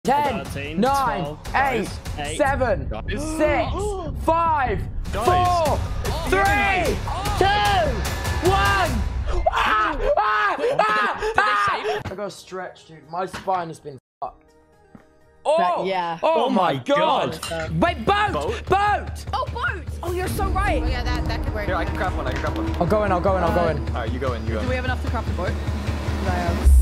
10, 13, 9, 12, 8, guys, 7, guys. 6, 5, 4, 3, 2, 1. I got stretched, dude. My spine has been fucked. Oh, yeah. Oh my god. Wait, boat! Boat? Boat! Oh, boat! Oh, you're so right. Oh yeah, that could work. Here, I can craft one. I'll go in. All right, you go in. Do we have enough to craft a boat?